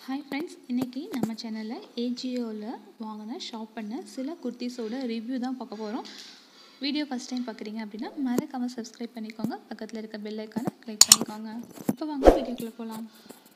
Hi friends, இன்றைக்கி நம்ம சேனலில் ஏஜியோவில் வாங்கின ஷாப் பண்ண சில குர்த்திஸோட ரிவ்யூ தான் பார்க்க போகிறோம். வீடியோ ஃபஸ்ட் டைம் பார்க்குறீங்க அப்படின்னா மறக்காமல் சப்ஸ்கிரைப் பண்ணிக்கோங்க. பக்கத்தில் இருக்க பெல் ஐக்கானை கிளிக் பண்ணிக்கோங்க. இப்போ வாங்க வீடியோக்குள்ளே போகலாம்.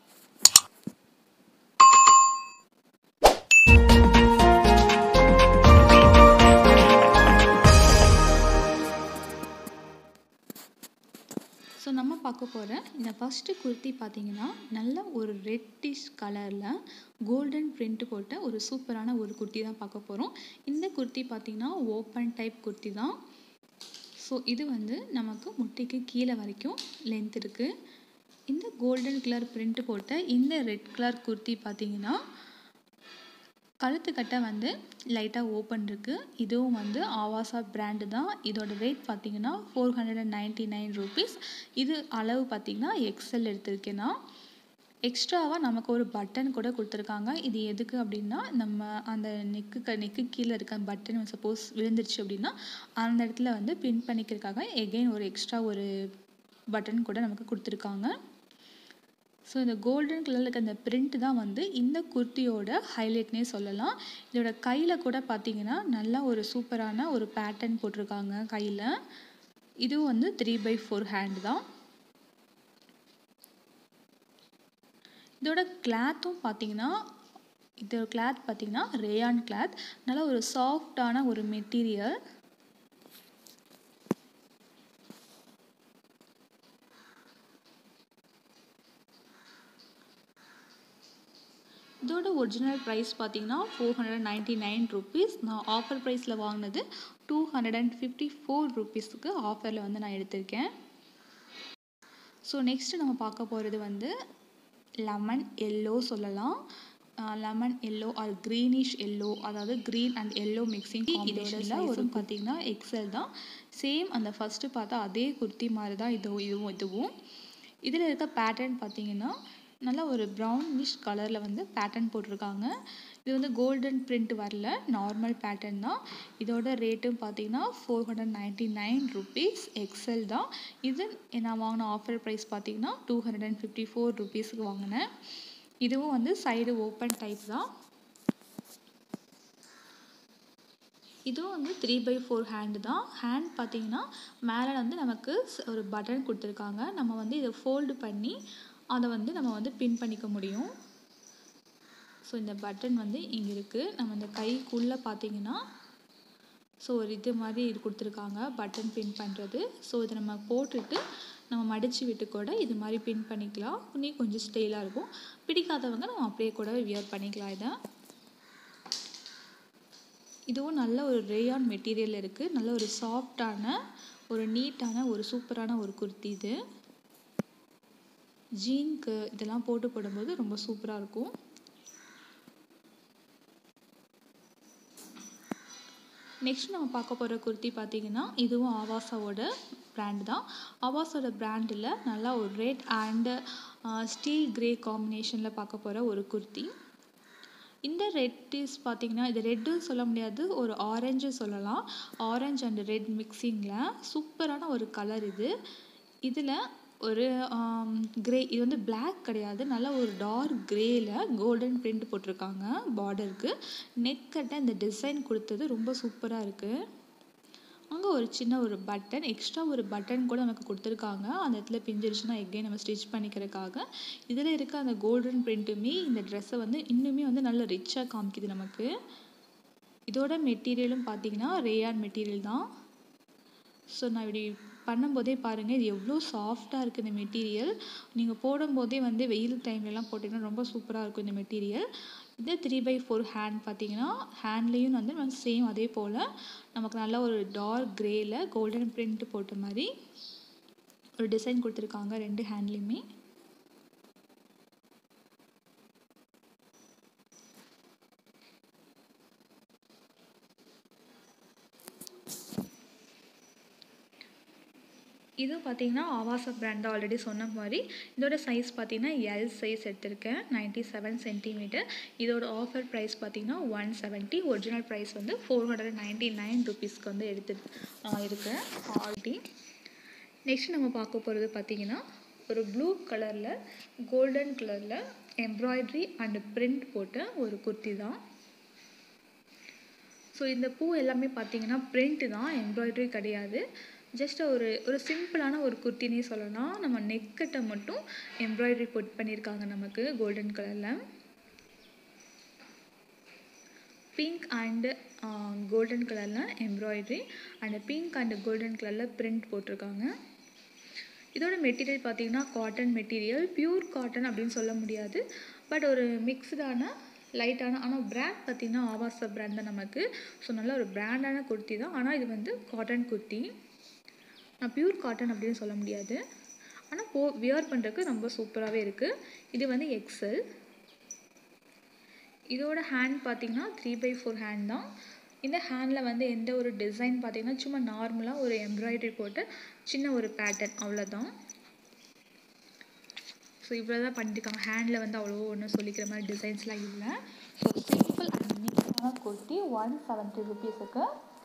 ஸோ நம்ம பார்க்க போகிற இந்த ஃபஸ்ட்டு குர்த்தி பார்த்திங்கன்னா நல்ல ஒரு ரெட்டிஷ் கலரில் கோல்டன் பிரிண்ட் போட்ட ஒரு சூப்பரான ஒரு குர்த்தி தான் பார்க்க போகிறோம். இந்த குர்த்தி பார்த்திங்கன்னா ஓப்பன் டைப் குர்த்தி தான். ஸோ இது வந்து நமக்கு முட்டிக்கு கீழே வரைக்கும் லென்த் இருக்குது. இந்த கோல்டன் கலர் பிரிண்ட் போட்ட இந்த ரெட் கலர் குர்த்தி பார்த்திங்கன்னா கழுத்துக்கட்டை வந்து லைட்டாக ஓப்பன் இருக்குது. இதுவும் வந்து ஆவாசா பிராண்டு தான். இதோட ரேட் பார்த்திங்கன்னா 499 ரூபீஸ். இது அளவு பார்த்திங்கன்னா எக்ஸ்எல் எடுத்திருக்கேன்னா. எக்ஸ்ட்ராவாக நமக்கு ஒரு பட்டன் கூட கொடுத்துருக்காங்க. இது எதுக்கு அப்படின்னா, நம்ம அந்த நெக்கு கீழே இருக்க பட்டன் சப்போஸ் விழுந்துருச்சு அப்படின்னா அந்த இடத்துல வந்து பின் பண்ணிக்கிறதுக்காக எகெயின் ஒரு எக்ஸ்ட்ரா ஒரு பட்டன் கூட நமக்கு கொடுத்துருக்காங்க. ஸோ இந்த கோல்டன் கலரில் இருக்க இந்த பிரிண்ட் தான் வந்து இந்த குர்த்தியோட ஹைலைட்னே சொல்லலாம். இதோட கையில் கூட பார்த்தீங்கன்னா நல்லா ஒரு சூப்பரான ஒரு பேட்டர்ன் போட்டிருக்காங்க கையில். இதுவும் வந்து 3/4 ஹேண்ட் தான். இதோட கிளாத்தும் பார்த்தீங்கன்னா இதோட கிளாத் பார்த்தீங்கன்னா ரேயான் கிளாத். நல்லா ஒரு சாஃப்டான ஒரு மெட்டீரியல். இதோட ஒரிஜினல் ப்ரைஸ் பார்த்தீங்கன்னா 499 ரூபீஸ். நான் ஆஃபர் ப்ரைஸில் வாங்கினது 254 ரூபீஸுக்கு ஆஃபரில் வந்து நான் எடுத்திருக்கேன். ஸோ நெக்ஸ்ட்டு நம்ம பார்க்க போகிறது வந்து லெமன் எல்லோ சொல்லலாம். Lemon yellow or greenish yellow, அதாவது க்ரீன் அண்ட் எல்லோ மிக்சிங். இதோட ஒரு பார்த்தீங்கன்னா எக்ஸல் தான். சேம் அந்த ஃபஸ்ட்டு பார்த்தா அதே குர்த்தி மாதிரி தான் இதுவும். இதில் இருக்க பேட்டர்ன் பார்த்தீங்கன்னா நல்லா ஒரு ப்ரௌனிஷ் கலரில் வந்து பேட்டர்ன் போட்டிருக்காங்க. இது வந்து கோல்டன் பிரிண்ட் வரல, நார்மல் பேட்டர்ன் தான். இதோட ரேட்டும் பார்த்தீங்கன்னா 499 ரூபீஸ். எக்ஸல் தான். இது நான் வாங்கின ஆஃபர் ப்ரைஸ் பார்த்தீங்கன்னா 254 ரூபீஸுக்கு வாங்கினேன். இதுவும் வந்து சைடு ஓப்பன் டைப் தான். இதுவும் வந்து 3/4 ஹேண்டு தான். ஹேண்ட் பார்த்தீங்கன்னா மேலே வந்து நமக்கு ஒரு பட்டன் கொடுத்துருக்காங்க. நம்ம வந்து இதை ஃபோல்டு பண்ணி அதை வந்து நம்ம வந்து பின் பண்ணிக்க முடியும். ஸோ இந்த பட்டன் வந்து இங்கே இருக்குது. நம்ம இந்த கைக்குள்ளே பார்த்தீங்கன்னா ஸோ ஒரு இது மாதிரி இது கொடுத்துருக்காங்க பட்டன் பின் பண்ணுறது. ஸோ இதை நம்ம போட்டுட்டு நம்ம மடித்து விட்டு கூட இது மாதிரி பின் பண்ணிக்கலாம். இன்னும் கொஞ்சம் ஸ்டைலாக இருக்கும். பிடிக்காதவங்க நம்ம அப்படியே கூட வியர் பண்ணிக்கலாம். இதை இதுவும் நல்ல ஒரு ரேயான் மெட்டீரியல் இருக்குது. நல்ல ஒரு சாஃப்டான ஒரு நீட்டான ஒரு சூப்பரான ஒரு குர்த்தி. இது ஜீனுக்கு இதெல்லாம் போடும்போது ரொம்ப சூப்பராக இருக்கும். நெக்ஸ்ட் நம்ம பார்க்க போகிற குர்த்தி பார்த்திங்கன்னா இதுவும் ஆவாசாவோட பிராண்ட் தான். ஆவாஸோட பிராண்டில் நல்லா ஒரு ரெட் அண்டு ஸ்டீல் கிரே காம்பினேஷனில் பார்க்க போகிற ஒரு குர்த்தி. இந்த ரெட்டிஸ் பார்த்திங்கன்னா இது ரெட்டுன்னு சொல்ல முடியாது, ஒரு ஆரஞ்சு சொல்லலாம். ஆரஞ்சு அண்ட் ரெட் மிக்சிங்கில் சூப்பரான ஒரு கலர் இது. இதில் ஒரு கிரே, இது வந்து பிளாக் கிடையாது, நல்லா ஒரு டார்க் கிரேயில் கோல்டன் பிரிண்ட் போட்டிருக்காங்க பார்டருக்கு. நெக்கட்டை இந்த டிசைன் கொடுத்தது ரொம்ப சூப்பராக இருக்குது. அங்கே ஒரு சின்ன ஒரு பட்டன், எக்ஸ்ட்ரா ஒரு பட்டன் கூட நமக்கு கொடுத்துருக்காங்க. அந்த இடத்துல பிஞ்சிருச்சுன்னா எகெயின் நம்ம ஸ்டிச் பண்ணிக்கிறதுக்காக. இதில் இருக்க அந்த கோல்டன் பிரிண்ட்டுமே இந்த ட்ரெஸ்ஸை வந்து இன்னுமே வந்து நல்ல ரிச்சாக காமிக்குது நமக்கு. இதோட மெட்டீரியலும் பார்த்திங்கன்னா ரேயான் மெட்டீரியல் தான். ஸோ நான் இப்படி பண்ணும்போதே பாருங்கள், இது எவ்வளோ சாஃப்டாக இருக்குது இந்த மெட்டீரியல். நீங்கள் போடும்போதே வந்து வெயில் டைம்லலாம் போட்டிங்கன்னா ரொம்ப சூப்பராக இருக்கும் இந்த மெட்டீரியல். இது 3/4 ஹேண்ட் பார்த்தீங்கன்னா ஹேண்ட்லேயும் வந்து சேம் அதே போல் நமக்கு நல்ல ஒரு டார்க் கிரேயில் கோல்டன் பிரிண்ட் போட்ட மாதிரி ஒரு டிசைன் கொடுத்துருக்காங்க 2 ஹேண்ட்லேயுமே. இது பார்த்திங்கன்னா ஆவாசா பிராண்ட் தான். ஆல்ரெடி சொன்ன மாதிரி இதோட சைஸ் பார்த்திங்கன்னா எல் சைஸ் எடுத்திருக்கேன், 97 சென்டிமீட்டர். இதோட ஆஃபர் ப்ரைஸ் பார்த்திங்கன்னா 170. ஒரிஜினல் ப்ரைஸ் வந்து 499 ரூபீஸ்க்கு வந்து இருக்கேன் ஆல்ரெடி. நெக்ஸ்ட் நம்ம பார்க்க போகிறது பார்த்திங்கன்னா ஒரு ப்ளூ கலரில் கோல்டன் கலரில் எம்ப்ராய்டரி அண்ட் பிரிண்ட் போட்ட ஒரு குர்த்தி தான். ஸோ இந்த பூ எல்லாமே பார்த்தீங்கன்னா பிரிண்ட் தான், எம்ப்ராய்டரி கிடையாது. ஜஸ்ட் ஒரு சிம்பிளான ஒரு குர்த்தினே சொல்லலாம். நம்ம நெக்கட்டை மட்டும் எம்ப்ராய்டரி பண்ணியிருக்காங்க நமக்கு கோல்டன் கலரில். பிங்க் அண்டு கோல்டன் கலரில் embroidery and pink and golden கலரில் பிரிண்ட் போட்டிருக்காங்க. இதோட மெட்டீரியல் பார்த்தீங்கன்னா காட்டன் மெட்டீரியல், பியூர் காட்டன் அப்படின்னு சொல்ல முடியாது. பட் ஒரு மிக்ஸ்டான லைட்டான, ஆனால் பிராண்ட் பார்த்திங்கன்னா ஆவாசா பிராண்ட் தான் நமக்கு. ஸோ நல்ல ஒரு பிராண்டான குர்த்தி தான். ஆனால் இது வந்து காட்டன் குர்த்தி, நான் பியூர் காட்டன் அப்படின்னு சொல்ல முடியாது. ஆனால் வியர் பண்ணுறதுக்கு ரொம்ப சூப்பராகவே இருக்குது. இது வந்து எக்ஸல். இதோட ஹேண்ட் பார்த்திங்கன்னா 3/4 ஹேண்ட் தான். இந்த ஹேண்டில் வந்து எந்த ஒரு டிசைன் பார்த்திங்கன்னா சும்மா நார்மலாக ஒரு எம்ப்ராய்டரி போட்டு சின்ன ஒரு பேட்டர்ன், அவ்வளோதான். ஸோ இவ்வளோ தான் பண்ணியிருக்காங்க. ஹேண்டில் வந்து அவ்வளோ ஒன்றும் சொல்லிக்கிற மாதிரி டிசைன்ஸ்லாம் இல்லை. ஸோ சிம்பிள் அண்ட் நீட்டான குர்த்தி 170 ருபீஸுக்கு.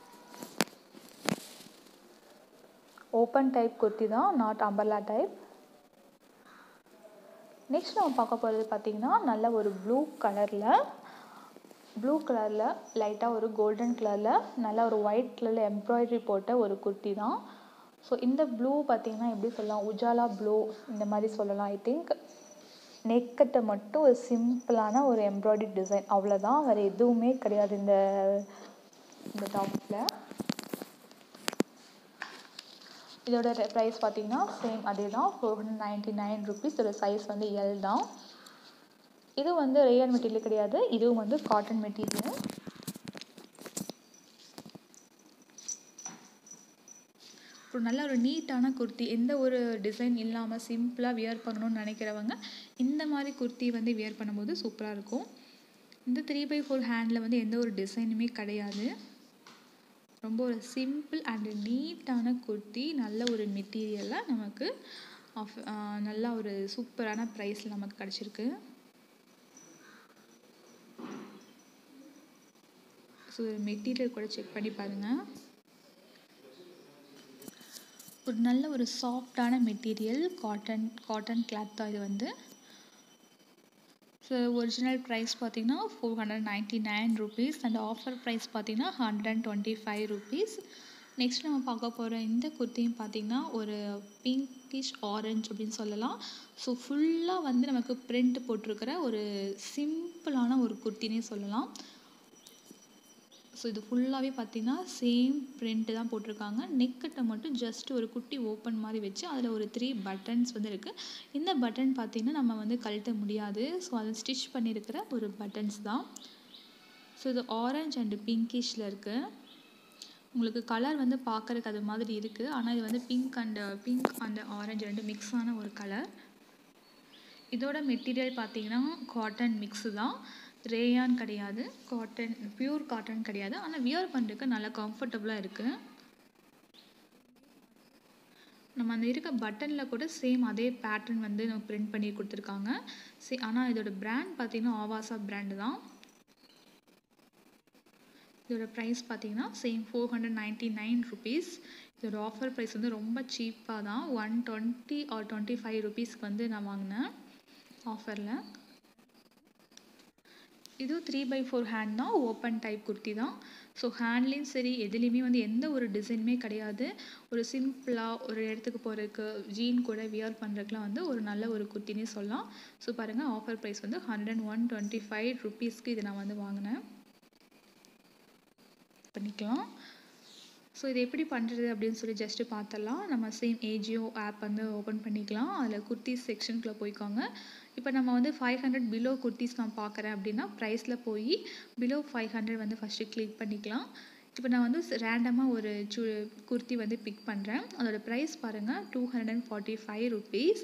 ஓப்பன் டைப் குர்த்தி தான், நாட் அம்பர்லா டைப். நெக்ஸ்ட் நம்ம பார்க்க போகிறது பார்த்திங்கன்னா நல்ல ஒரு ப்ளூ கலரில் லைட்டாக ஒரு கோல்டன் கலரில் நல்ல ஒரு ஒயிட் கலரில் எம்ப்ராய்டரி போட்ட ஒரு குர்த்தி தான். ஸோ இந்த ப்ளூ பார்த்திங்கன்னா எப்படி சொல்லலாம், உஜாலா ப்ளூ இந்த மாதிரி சொல்லலாம். ஐ திங்க் நெக்கட்டை மட்டும் ஒரு சிம்பிளான ஒரு எம்ப்ராய்டரி டிசைன், அவ்வளோதான். வேறு எதுவுமே கிடையாது இந்த டாப்பில். இதோட ப்ரைஸ் பார்த்திங்கன்னா சேம் அதே தான், 499 ருபீஸ். இதோட சைஸ் வந்து எல் தான். இது வந்து ரேயான் மெட்டீரியல் கிடையாது, இதுவும் வந்து காட்டன் மெட்டீரியல். ஒரு நல்ல ஒரு நீட்டான குர்த்தி, எந்த ஒரு டிசைன் இல்லாமல் சிம்பிளாக வியர் பண்ணணும்னு நினைக்கிறவங்க இந்த மாதிரி குர்த்தி வந்து வியர் பண்ணும்போது சூப்பராக இருக்கும். இந்த 3/4 ஹேண்டில் வந்து எந்த ஒரு டிசைனுமே கிடையாது. ரொம்ப ஒரு சிம்பிள் அண்ட் நீட்டான குர்த்தி, நல்ல ஒரு மெட்டீரியலில் நமக்கு நல்ல ஒரு சூப்பரான ப்ரைஸில் நமக்கு கிடச்சிருக்கு. ஸோ மெட்டீரியல் கூட செக் பண்ணி பாருங்கள். ஒரு நல்ல ஒரு சாஃப்டான மெட்டீரியல், காட்டன் கிளாத் தான் இது வந்து. ஸோ ஒரிஜினல் ப்ரைஸ் பார்த்திங்கன்னா 499 ருபீஸ் அண்ட் ஆஃபர் ப்ரைஸ் பார்த்திங்கன்னா 125 ருபீஸ். நெக்ஸ்ட் நம்ம பார்க்க போகிற இந்த குர்த்தியும் பார்த்திங்கன்னா ஒரு பிங்கிஷ் ஆரஞ்ச் அப்படின்னு சொல்லலாம். ஸோ ஃபுல்லாக வந்து நமக்கு பிரிண்ட் போட்டிருக்கிற ஒரு சிம்பிளான ஒரு குர்த்தினே சொல்லலாம். ஸோ இது ஃபுல்லாகவே பார்த்திங்கன்னா சேம் பிரிண்ட்டு தான் போட்டிருக்காங்க. நெக்கட்டை மட்டும் ஜஸ்ட் ஒரு குட்டி ஓப்பன் மாதிரி வச்சு அதில் ஒரு 3 பட்டன்ஸ் வந்து இருக்குது. இந்த பட்டன் பார்த்திங்கன்னா நம்ம வந்து கழட்ட முடியாது. ஸோ அதை ஸ்டிச் பண்ணியிருக்கிற ஒரு பட்டன்ஸ் தான். ஸோ இது ஆரஞ்ச் அண்டு பிங்கிஷில் இருக்குது. உங்களுக்கு கலர் வந்து பார்க்குறதுக்கு அது மாதிரி இருக்குது, ஆனால் இது வந்து பிங்க் அண்ட் ஆரஞ்சு ரெண்டு மிக்ஸ் ஆன ஒரு கலர். இதோட மெட்டீரியல் பார்த்திங்கன்னா காட்டன் மிக்ஸு தான், ரேயான் கிடையாது, காட்டன் பியூர் காட்டன் கிடையாது. ஆனால் வியர் பண்ணுறதுக்கு நல்லா கம்ஃபர்டபுளாக இருக்குது. நம்ம அந்த இருக்க பட்டனில் கூட சேம் அதே பேட்டர்ன் வந்து நம்ம பிரிண்ட் பண்ணி கொடுத்துருக்காங்க. ஆனால் இதோட பிராண்ட் பார்த்திங்கன்னா ஆவாசா பிராண்டு தான். இதோட ப்ரைஸ் பார்த்திங்கன்னா சேம் 499 ருபீஸ். இதோட ஆஃபர் ப்ரைஸ் வந்து ரொம்ப சீப்பாக தான், 120 ஆர் 25 ருபீஸ்க்கு வந்து நான் வாங்கினேன் ஆஃபரில். இது 3/4 ஹேண்ட் தான், ஓப்பன் டைப் குர்த்தி தான். ஸோ ஹேண்ட்லேயும் சரி எதுலேயுமே வந்து எந்த ஒரு டிசைனுமே கிடையாது. ஒரு சிம்பிளாக ஒரு இடத்துக்கு போகிறதுக்கு ஜீன் கூட வியர் பண்ணுறதுக்குலாம் வந்து ஒரு நல்ல ஒரு குர்த்தினே சொல்லலாம். ஸோ பாருங்கள், ஆஃபர் ப்ரைஸ் வந்து 125 ருபீஸ்க்கு இது நான் வந்து வாங்கினேன். பண்ணிக்கலாம். ஸோ இது எப்படி பண்ணுறது அப்படின்னு சொல்லி ஜஸ்ட்டு பார்த்துடலாம். நம்ம சேம் ஏஜியோ ஆப் வந்து ஓப்பன் பண்ணிக்கலாம். அதில் குர்த்திஸ் செக்ஷனுக்குள்ளே போய்க்கோங்க. இப்போ நம்ம வந்து 500 பிலோ குர்த்திஸ் நான் பார்க்குறேன் அப்படின்னா ப்ரைஸில் போய் பிலோ 500 வந்து ஃபஸ்ட்டு கிளிக் பண்ணிக்கலாம். இப்போ நான் வந்து ரேண்டமாக ஒரு குர்த்தி வந்து பிக் பண்ணுறேன். அதோட ப்ரைஸ் பாருங்கள், 245 ருபீஸ்.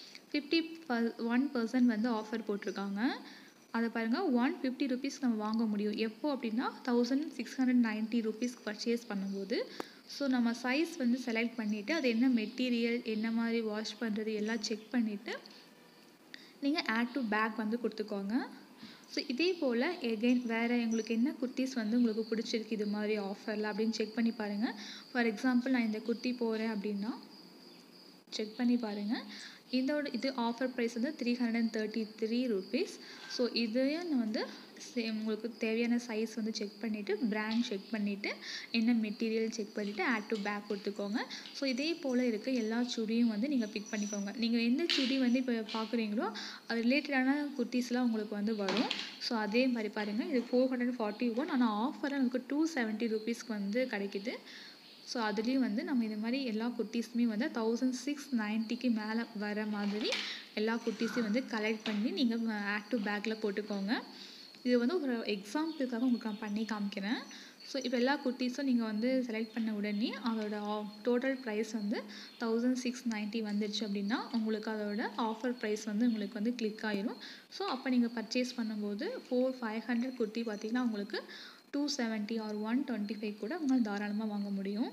51% வந்து ஆஃபர் போட்டிருக்காங்க. அதை பாருங்கள், 150 ருபீஸ் நம்ம வாங்க முடியும். எப்போ அப்படின்னா 1690 ருபீஸ்க்கு பர்ச்சேஸ் பண்ணும்போது. ஸோ நம்ம சைஸ் வந்து செலக்ட் பண்ணிவிட்டு அது என்ன மெட்டீரியல், என்ன மாதிரி வாஷ் பண்ணுறது எல்லாம் செக் பண்ணிவிட்டு நீங்கள் ஆட் டு பேக் வந்து கொடுத்துக்கோங்க. ஸோ இதே போல் எகைன் வேறு உங்களுக்கு என்ன குர்த்திஸ் வந்து உங்களுக்கு பிடிச்சிருக்கு இது மாதிரி ஆஃபரில் அப்படின்னு செக் பண்ணி பாருங்கள். ஃபார் எக்ஸாம்பிள் நான் இந்த குர்த்தி போகிறேன் அப்படின்னா செக் பண்ணி பாருங்கள். இது ஆஃபர் ப்ரைஸ் வந்து 333 rupees. ஸோ இதையே வந்து உங்களுக்கு தேவையான சைஸ் வந்து செக் பண்ணிவிட்டு, பிராண்ட் செக் பண்ணிவிட்டு, என்ன மெட்டீரியல் செக் பண்ணிவிட்டு, ஆட் டு பேக் கொடுத்துக்கோங்க. ஸோ இதே போல் இருக்க எல்லா சுடியும் வந்து நீங்கள் பிக் பண்ணிக்கோங்க. நீங்கள் எந்த சுடி வந்து இப்போ பார்க்குறீங்களோ அது ரிலேட்டடான குர்த்திஸ்லாம் உங்களுக்கு வந்து வரும். ஸோ அதே மாதிரி பாருங்கள், இது 441, ஆனால் ஆஃபராக நமக்கு 270 rupeesக்கு வந்து கிடைக்கிது. ஸோ அதுலேயும் வந்து நம்ம இது மாதிரி எல்லா குர்த்திஸுமே வந்து 1690க்கு மேலே வர மாதிரி எல்லா குர்த்திஸையும் வந்து கலெக்ட் பண்ணி நீங்கள் ஆட் டு பேக்கில் போட்டுக்கோங்க. இது வந்து ஒரு எக்ஸாம்பிளுக்காக உங்களுக்கு நான் பண்ணி காமிக்கிறேன். ஸோ இப்போ எல்லா குர்த்திஸும் நீங்கள் வந்து செலக்ட் பண்ண உடனே அதோட டோட்டல் ப்ரைஸ் வந்து 1690 வந்துடுச்சு அப்படின்னா உங்களுக்கு அதோட ஆஃபர் ப்ரைஸ் வந்து உங்களுக்கு வந்து கிளிக் ஆயிரும். ஸோ அப்போ நீங்கள் பர்ச்சேஸ் பண்ணும்போது 500 குர்த்தி பார்த்தீங்கன்னா உங்களுக்கு 270 ஆர் 125 கூட உங்களால் தாராளமாக வாங்க முடியும்.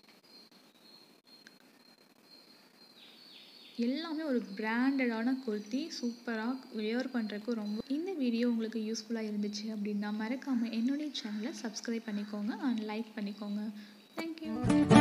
எல்லாமே ஒரு பிராண்டடான குர்த்தி, சூப்பராக வியர் பண்ணுறதுக்கு ரொம்ப. இந்த வீடியோ உங்களுக்கு யூஸ்ஃபுல்லாக இருந்துச்சு அப்படின்னா மறக்காமல் என்னுடைய சேனலை சப்ஸ்கிரைப் பண்ணிக்கோங்க அண்ட் லைக் பண்ணிக்கோங்க. தேங்க்யூ.